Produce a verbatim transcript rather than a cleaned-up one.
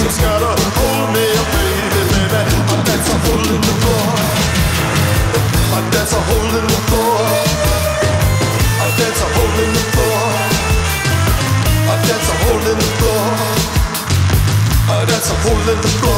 just gotta hold me, baby, baby. I dance a hole in the floor. I dance a hole in the floor. I dance a hole in the floor. I dance a hole in the floor. I dance a hole in the floor.